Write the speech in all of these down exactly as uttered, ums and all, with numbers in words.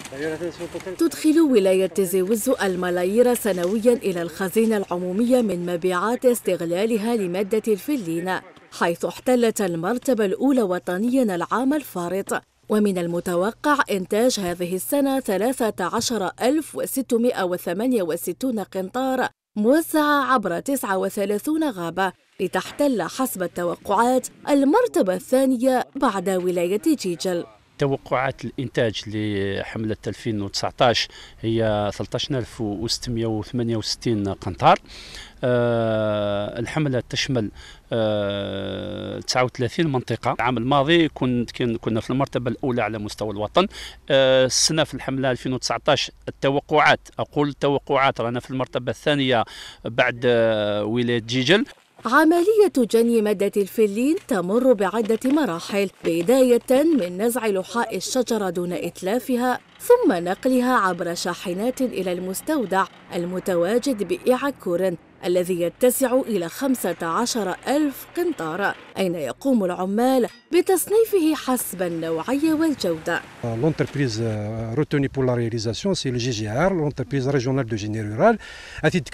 تدخل ولاية تيزي وزو الملايير سنويا إلى الخزينة العمومية من مبيعات استغلالها لمادة الفلين، حيث احتلت المرتبة الأولى وطنيا العام الفارط. ومن المتوقع إنتاج هذه السنة ثلاثة عشر ألف وستمائة وثمانية وستين قنطار موزعة عبر تسعة وثلاثين غابة، لتحتل حسب التوقعات المرتبة الثانية بعد ولاية جيجل. توقعات الإنتاج لحملة ألفين وتسعة عشر هي ثلاثة عشر ألف وستمائة وثمانية وستين قنطار. أه الحملة تشمل أه تسعة وثلاثين منطقة. العام الماضي كنت كنا في المرتبة الأولى على مستوى الوطن. أه السنة في الحملة ألفين وتسعة عشر التوقعات أقول التوقعات رانا في المرتبة الثانية بعد أه ولاية جيجل. عملية جني مادة الفلين تمر بعدة مراحل، بداية من نزع لحاء الشجرة دون إتلافها، ثم نقلها عبر شاحنات إلى المستودع المتواجد بإعكور الذي يتسع إلى خمسة عشر ألف قنطار، أين يقوم العمال بتصنيفه حسب النوعية والجودة. L'entreprise retenue pour la réalisation, c'est le G G R, l'entreprise régionale de génie rural. À titre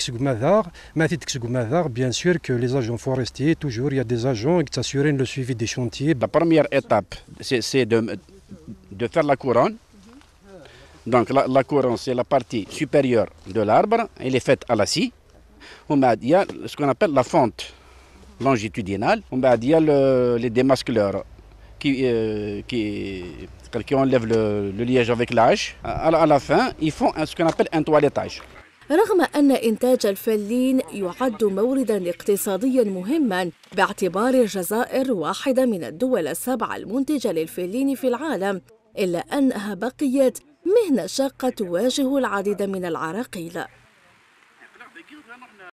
que bien sûr que les agents forestiers, toujours il y a des agents qui s'assurent le suivi des chantiers. La première étape, c'est de, de faire la couronne. Donc la, la couronne, c'est la partie supérieure de l'arbre, elle est faite à la scie. Il y a ce qu'on appelle la fente longitudinale. Il y a le, les démasqueurs qui, euh, qui, qui enlèvent le, le liège avec l'âge. À, à la fin, ils font ce qu'on appelle un toilettage. رغم أن إنتاج الفلين يعد موردا اقتصاديا مهما، باعتبار الجزائر واحدة من الدول السبع المنتجة للفلين في العالم، إلا أنها بقيت مهنة شاقة تواجه العديد من العراقيل.